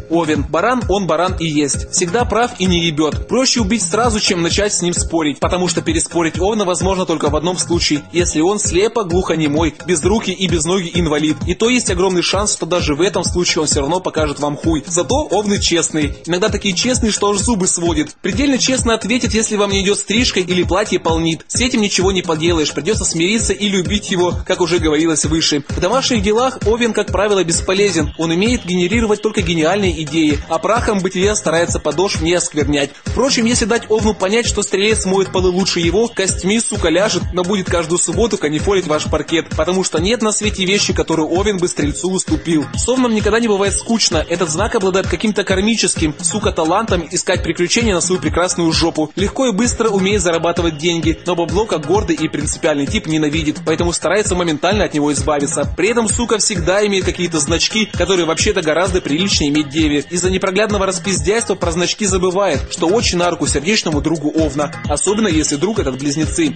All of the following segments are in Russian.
Овен. Баран, он баран и есть. Всегда прав и не ебет. Проще убить сразу, чем начать с ним спорить, потому что переспорить Овна возможно только в одном случае, если он слепо, глухонемой, безрукий и безногий инвалид. И то есть огромный шанс, что даже в этом случае он все равно покажет вам хуй. Зато Овны честные. Иногда такие честные, что аж зубы сводит. Предельно честно ответит, если вам не идет стрижка или платье полнит. С этим ничего не поделаешь, придется смириться или убить его, как уже говорилось выше. В домашних делах Овен, как правило, бесполезен. Он умеет генерировать только гениальные идеи, а прахом бытия старается подошв не осквернять. Впрочем, если дать Овну понять, что стрелец моет полы лучше его, костьми, сука, ляжет, но будет каждую субботу канифолить ваш паркет, потому что нет на свете вещи, которую Овен бы стрельцу уступил. С Овном никогда не бывает скучно, этот знак обладает каким-то кармическим, сука, талантом искать приключения на свою прекрасную жопу. Легко и быстро умеет зарабатывать деньги, но бабло, как гордый и принципиальный тип, ненавидит, поэтому старается моментально от него избавиться. При этом, сука, всегда имеет какие-то значки, которые вообще-то гораздо приличнее иметь деве. Из-за непроглядного распиздяйства про значки забывает, что очень на руку сердечному другу Овна, особенно если друг этот близнецы.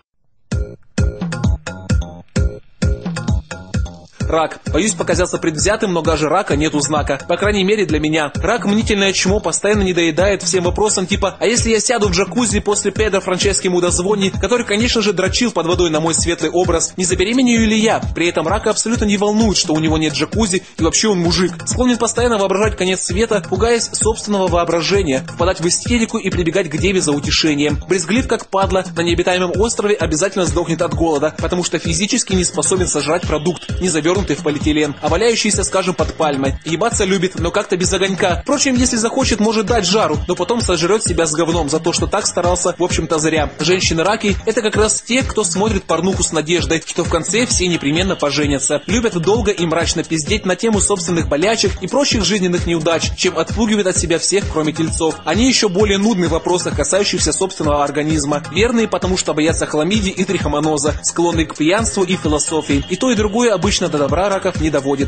Рак. Боюсь показаться предвзятым, но даже рака нету знака. По крайней мере для меня. Рак мнительное чмо постоянно не доедает всем вопросам типа «А если я сяду в джакузи после Педро Франчески Мудозвони, который, конечно же, дрочил под водой на мой светлый образ, не забеременею ли я?» При этом рака абсолютно не волнует, что у него нет джакузи и вообще он мужик. Склонен постоянно воображать конец света, пугаясь собственного воображения, впадать в истерику и прибегать к деве за утешением. Брезглив как падла, на необитаемом острове обязательно сдохнет от голода, потому что физически не способен сожрать продукт, не завернутый в полиэтилен, а валяющийся, скажем, под пальмой. Ебаться любит, но как-то без огонька. Впрочем, если захочет, может дать жару, но потом сожрет себя с говном за то, что так старался, в общем-то, зря. Женщины-раки – это как раз те, кто смотрит порнуху с надеждой, что в конце все непременно поженятся. Любят долго и мрачно пиздеть на тему собственных болячек и прочих жизненных неудач, чем отпугивают от себя всех, кроме тельцов. Они еще более нудны в вопросах, касающихся собственного организма. Верные, потому что боятся хламидии и трихомоноза, склонны к пьянству и философии. И то, и другое обычно до добра раков не доводит.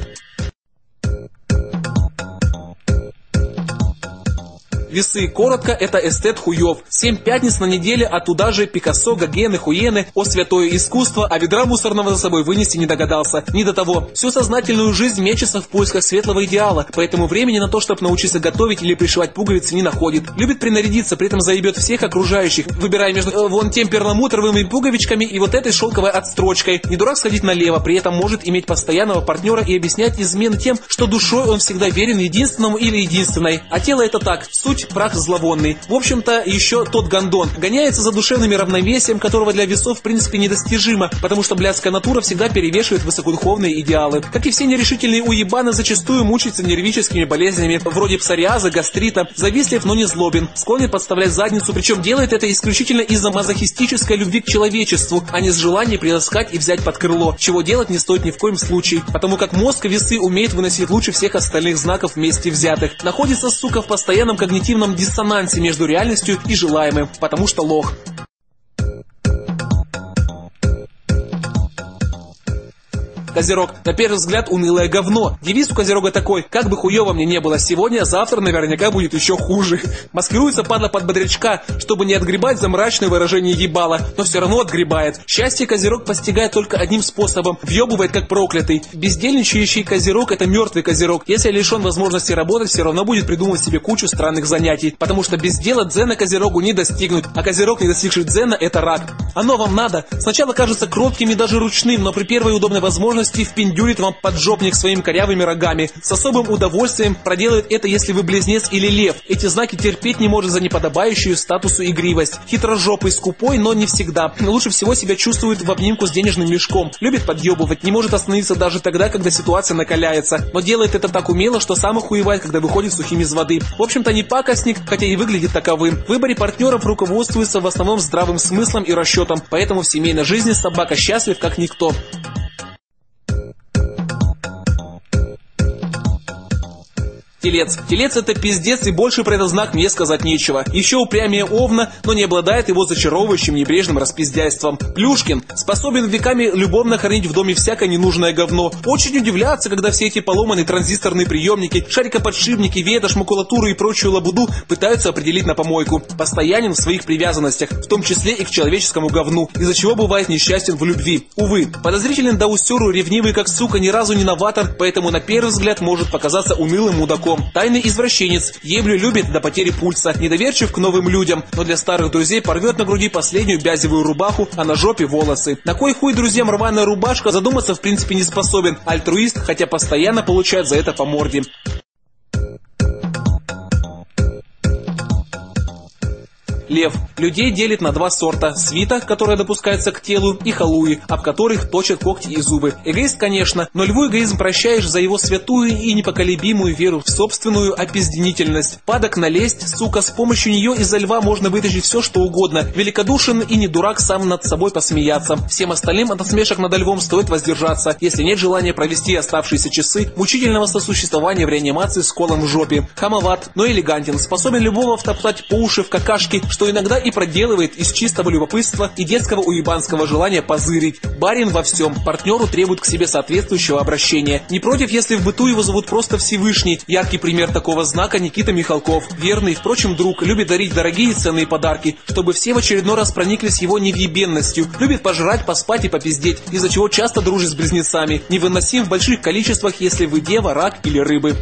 Весы. Коротко, это эстет хуев. 7 пятниц на неделе, а туда же Пикассо, Гогены, Хуены, о святое искусство, а ведра мусорного за собой вынести не догадался. Не до того. Всю сознательную жизнь мечется в поисках светлого идеала, поэтому времени на то, чтобы научиться готовить или пришивать пуговицы, не находит. Любит принарядиться, при этом заебет всех окружающих, выбирая между вон тем перламутровыми пуговичками и вот этой шелковой отстрочкой. Не дурак сходить налево, при этом может иметь постоянного партнера и объяснять измены тем, что душой он всегда верен единственному или единственной. А тело это так, суть прах зловонный. В общем-то, еще тот гондон. Гоняется за душевным равновесием, которого для весов в принципе недостижимо, потому что блядская натура всегда перевешивает высокодуховные идеалы. Как и все нерешительные уебаны, зачастую мучаются нервическими болезнями, вроде псориаза, гастрита, завистлив, но не злобен, склонен подставлять задницу, причем делает это исключительно из-за мазохистической любви к человечеству, а не с желания приласкать и взять под крыло, чего делать не стоит ни в коем случае, потому как мозг весы умеет выносить лучше всех остальных знаков вместе взятых. Находится, сука, в постоянном когнитивном диссонансе между реальностью и желаемым, потому что лох. Козерог. На первый взгляд унылое говно. Девиз у Козерога такой: как бы хуёво мне не было сегодня, завтра наверняка будет еще хуже. Маскируется падла под бодрячка, чтобы не отгребать за мрачное выражение ебала, но все равно отгребает. Счастье Козерог постигает только одним способом: въебывает как проклятый. Бездельничающий Козерог — это мертвый Козерог. Если лишен возможности работать, все равно будет придумывать себе кучу странных занятий, потому что без дела дзена Козерогу не достигнуть, а Козерог, не достигший дзена, это рак. Оно вам надо. Сначала кажется кротким и даже ручным, но при первой удобной возможности впендюрит вам поджопник своими корявыми рогами. С особым удовольствием проделает это, если вы близнец или лев. Эти знаки терпеть не может за неподобающую статусу игривость. Хитрожопый, скупой, но не всегда. Лучше всего себя чувствует в обнимку с денежным мешком. Любит подъебывать, не может остановиться даже тогда, когда ситуация накаляется. Но делает это так умело, что сам охуевает, когда выходит сухим из воды. В общем-то, не пакостник, хотя и выглядит таковым. В выборе партнеров руководствуется в основном здравым смыслом и расчетом. Поэтому в семейной жизни собака счастлив как никто. Телец. Телец — это пиздец, и больше про этот знак мне сказать нечего. Еще упрямее Овна, но не обладает его зачаровывающим небрежным распиздяйством. Плюшкин. Способен веками любовно хранить в доме всякое ненужное говно. Очень удивляться, когда все эти поломанные транзисторные приемники, шарикоподшипники, ветошь, макулатуру и прочую лабуду пытаются определить на помойку. Постоянен в своих привязанностях, в том числе и к человеческому говну, из-за чего бывает несчастен в любви. Увы, подозрителен до усеру, ревнивый как сука, ни разу не новатор, поэтому на первый взгляд может показаться унылым мудаком. Весом. Тайный извращенец, еблю любит до потери пульса, недоверчив к новым людям, но для старых друзей порвет на груди последнюю бязевую рубаху, а на жопе волосы. На кой хуй друзьям рваная рубашка, задуматься в принципе не способен. Альтруист, хотя постоянно получает за это по морде. Лев. Людей делит на два сорта: свита, которая допускается к телу, и халуи, об которых точат когти и зубы. Эгоист, конечно, но льву эгоизм прощаешь за его святую и непоколебимую веру в собственную опизденительность. Падок на лесть, сука, с помощью нее из-за льва можно вытащить все, что угодно. Великодушен и не дурак сам над собой посмеяться. Всем остальным от насмешек над львом стоит воздержаться, если нет желания провести оставшиеся часы мучительного сосуществования в реанимации с колом в жопе. Хамоват, но элегантен, способен любого втоптать по уши в какашки, что иногда и проделывает из чистого любопытства и детского уебанского желания позырить. Барин во всем, партнеру требует к себе соответствующего обращения. Не против, если в быту его зовут просто Всевышний. Яркий пример такого знака Никита Михалков. Верный, впрочем, друг, любит дарить дорогие и ценные подарки, чтобы все в очередной раз прониклись его невъебенностью. Любит пожрать, поспать и попиздеть, из-за чего часто дружит с близнецами. Невыносим в больших количествах, если вы дева, рак или рыбы.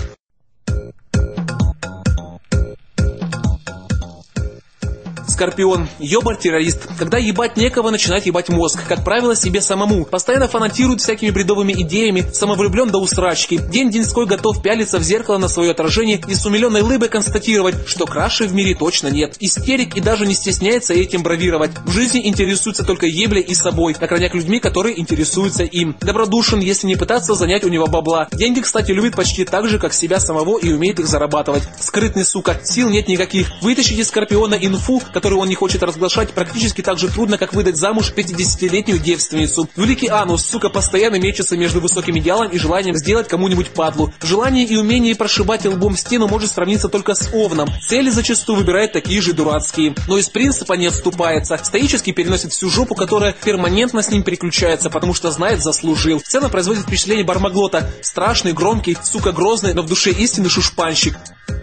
Скорпион. Ёбар-террорист. Когда ебать некого, начинает ебать мозг. Как правило, себе самому. Постоянно фанатирует всякими бредовыми идеями, самовлюблен до усрачки. День-деньской готов пялиться в зеркало на свое отражение и с умиленной лыбой констатировать, что краше в мире точно нет. Истерик и даже не стесняется этим бравировать. В жизни интересуется только еблей и собой, на крайняк людьми, которые интересуются им. Добродушен, если не пытаться занять у него бабла. Деньги, кстати, любит почти так же, как себя самого, и умеет их зарабатывать. Скрытный, сука. Сил нет никаких. Вытащить из Скорпиона инфу, которую он не хочет разглашать, практически так же трудно, как выдать замуж 50-летнюю девственницу. Великий анус, сука, постоянно мечется между высоким идеалом и желанием сделать кому-нибудь падлу. Желание и умение прошибать лбом стену может сравниться только с овном. Цели зачастую выбирает такие же дурацкие. Но из принципа не отступается. Стоически переносит всю жопу, которая перманентно с ним переключается, потому что знает, заслужил. Сцена производит впечатление Бармаглота. Страшный, громкий, сука, грозный, но в душе истинный шушпанщик.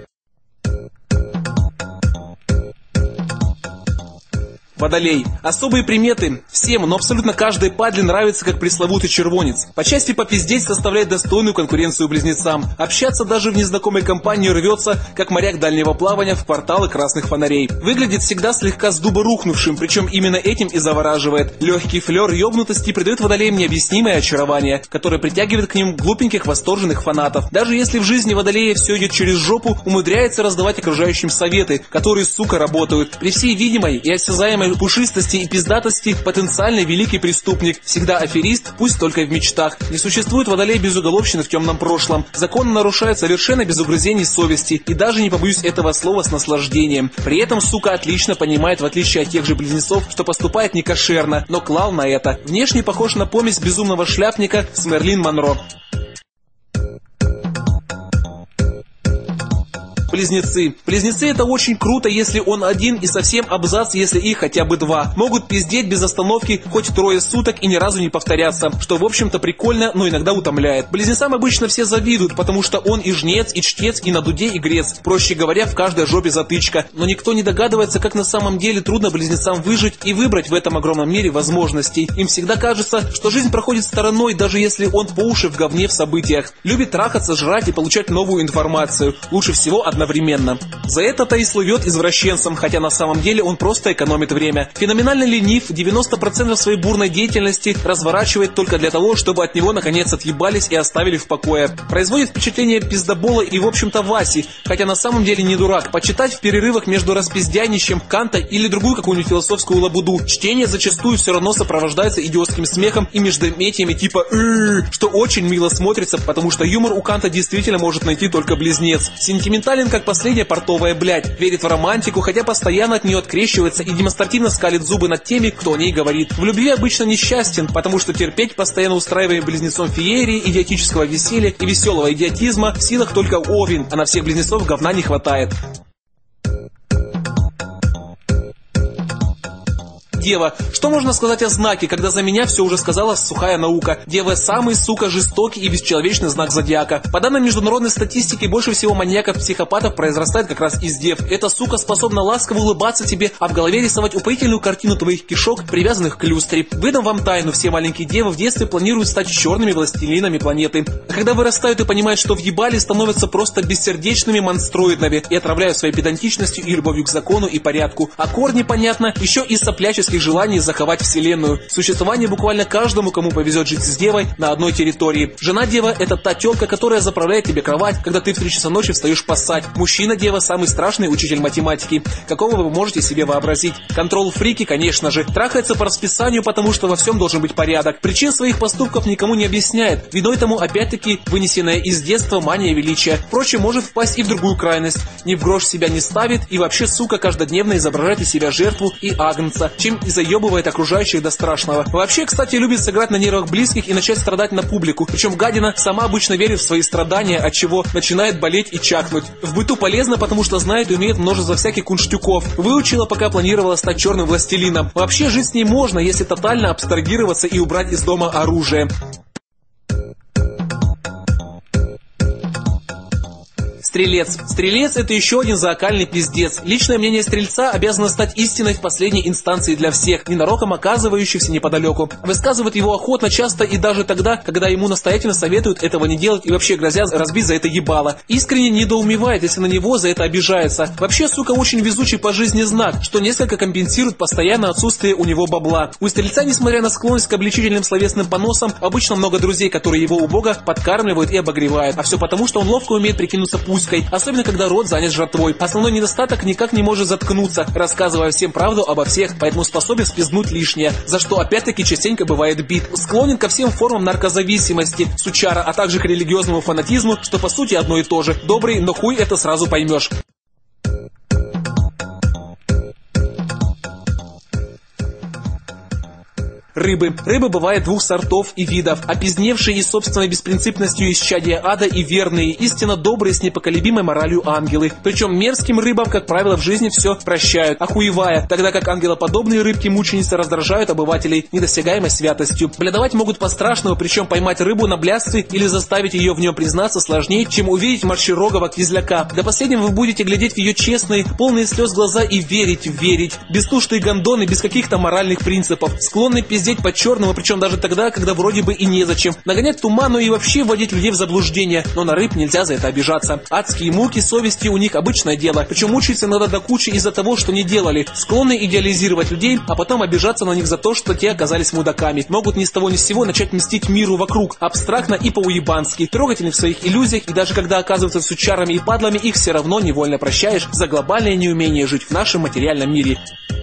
Водолей. Особые приметы. Всем, но абсолютно каждой падле нравится как пресловутый червонец. По части попиздеть составляет достойную конкуренцию близнецам. Общаться даже в незнакомой компании рвется, как моряк дальнего плавания в кварталы красных фонарей. Выглядит всегда слегка с дуба рухнувшим, причем именно этим и завораживает. Легкий флер ёбнутости придает водолеям необъяснимое очарование, которое притягивает к ним глупеньких восторженных фанатов. Даже если в жизни водолея все идет через жопу, умудряется раздавать окружающим советы, которые, сука, работают. При всей видимой и осязаемой пушистости и пиздатости потенциальный великий преступник, всегда аферист, пусть только в мечтах. Не существует водолей без уголовщины в темном прошлом. Закон нарушает совершенно без угрызений совести, и даже не побоюсь этого слова, с наслаждением. При этом, сука, отлично понимает, в отличие от тех же близнецов, что поступает не кошерно, но клал на это. Внешне похож на помесь безумного шляпника с Мерлин Монро. Близнецы. Близнецы — это очень круто, если он один, и совсем абзац, если их хотя бы два. Могут пиздеть без остановки хоть 3 суток и ни разу не повторяться, что в общем-то прикольно, но иногда утомляет. Близнецам обычно все завидуют, потому что он и жнец, и чтец, и на дуде, и грец. Проще говоря, в каждой жопе затычка. Но никто не догадывается, как на самом деле трудно близнецам выжить и выбрать в этом огромном мире возможностей. Им всегда кажется, что жизнь проходит стороной, даже если он по уши в говне в событиях. Любит трахаться, жрать и получать новую информацию. Лучше всего одновременно. За это-то и слывет извращенцем, хотя на самом деле он просто экономит время. Феноменально ленив, 90% своей бурной деятельности разворачивает только для того, чтобы от него наконец отъебались и оставили в покое. Производит впечатление пиздобола и в общем-то Васи, хотя на самом деле не дурак. Почитать в перерывах между распиздянищем Канта или другую какую-нибудь философскую лабуду. Чтение зачастую все равно сопровождается идиотским смехом и междометиями типа что очень мило смотрится, потому что юмор у Канта действительно может найти только близнец. Сентиментален как последняя портовая блядь, верит в романтику, хотя постоянно от нее открещивается и демонстративно скалит зубы над теми, кто о ней говорит. В любви обычно несчастен, потому что терпеть постоянно устраивая близнецом феерии, идиотического веселья и веселого идиотизма в силах только Овен, а на всех близнецов говна не хватает. дева. Что можно сказать о знаке, когда за меня все уже сказала сухая наука? Дева самый, сука, жестокий и бесчеловечный знак зодиака. По данным международной статистики, больше всего маньяков-психопатов произрастает как раз из дев. Эта сука способна ласково улыбаться тебе, а в голове рисовать упоительную картину твоих кишок, привязанных к люстре. Выдам вам тайну: все маленькие девы в детстве планируют стать черными властелинами планеты. А когда вырастают и понимают, что въебали, становятся просто бессердечными монстроидными и отравляют своей педантичностью и любовью к закону и порядку. А корни, понятно, еще из сопляческих желаний заховать вселенную. Существование буквально каждому, кому повезет жить с девой на одной территории. Жена-дева — это та тёлка, которая заправляет тебе кровать, когда ты в 3 часа ночи встаешь поссать. Мужчина-дева — самый страшный учитель математики, какого вы можете себе вообразить. Контрол-фрики, конечно же, трахается по расписанию, потому что во всем должен быть порядок. Причин своих поступков никому не объясняет. Виной тому опять-таки вынесенная из детства мания величия. Впрочем, может впасть и в другую крайность. Ни в грош себя не ставит и вообще, сука, каждодневно изображает из себя жертву и агнца, чем и заебывает окружающих до страшного. Вообще, кстати, любит сыграть на нервах близких и начать страдать на публику. Причем гадина сама обычно верит в свои страдания, от чего начинает болеть и чакнуть. В быту полезно, потому что знает и умеет множество всяких кунштюков. Выучила, пока планировала стать черным властелином. Вообще, жить с ней можно, если тотально абстрагироваться и убрать из дома оружие. Стрелец. Стрелец — это еще один зоокальный пиздец. Личное мнение стрельца обязано стать истиной в последней инстанции для всех, ненароком оказывающихся неподалеку. Высказывает его охотно, часто и даже тогда, когда ему настоятельно советуют этого не делать и вообще грозят разбить за это ебало. Искренне недоумевает, если на него за это обижается. Вообще, сука, очень везучий по жизни знак, что несколько компенсирует постоянное отсутствие у него бабла. У стрельца, несмотря на склонность к обличительным словесным поносам, обычно много друзей, которые его убого подкармливают и обогревают. А все потому, что он ловко умеет прикинуться пусть. Особенно, когда рот занят жратвой. Основной недостаток — никак не может заткнуться, рассказывая всем правду обо всех, поэтому способен спизднуть лишнее, за что опять-таки частенько бывает бит. Склонен ко всем формам наркозависимости, сучара, а также к религиозному фанатизму, что по сути одно и то же. Добрый, но хуй это сразу поймешь. Рыбы. Рыбы бывает двух сортов и видов. Опизневшие и собственной беспринципностью исчадия ада и верные, истинно добрые с непоколебимой моралью ангелы. Причем мерзким рыбам, как правило, в жизни все прощают, охуевая, тогда как ангелоподобные рыбки-мученицы раздражают обывателей недосягаемой святостью. Блядовать могут по-страшному, причем поймать рыбу на блядстве или заставить ее в нем признаться сложнее, чем увидеть морщерогого кизляка. До последнего вы будете глядеть в ее честные, полные слез глаза и верить. Бестушные гондоны без каких-то моральных принципов, склонны пиздеть по-черному, причем даже тогда, когда вроде бы и незачем. Нагонять туману и вообще вводить людей в заблуждение, но на рыб нельзя за это обижаться. Адские муки совести у них обычное дело, причем мучаются иногда до кучи из-за того, что не делали. Склонны идеализировать людей, а потом обижаться на них за то, что те оказались мудаками. Могут ни с того ни с сего начать мстить миру вокруг, абстрактно и по-уебански, трогательны в своих иллюзиях, и даже когда оказываются сучарами и падлами, их все равно невольно прощаешь за глобальное неумение жить в нашем материальном мире.